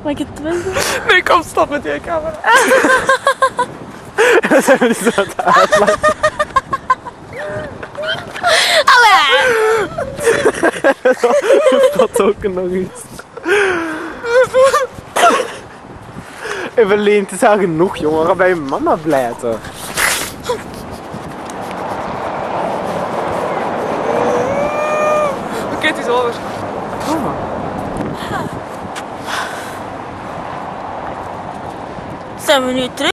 Mag ik het terug doen? Nee, kom, stop met die camera. We zijn we niet zo aan het uitlachen. Allee! Dat ook nog iets. Evelien, het is al genoeg, jongen. Ga bij je mama blijven. Oké, het is over. Oh. Zijn we nu terug?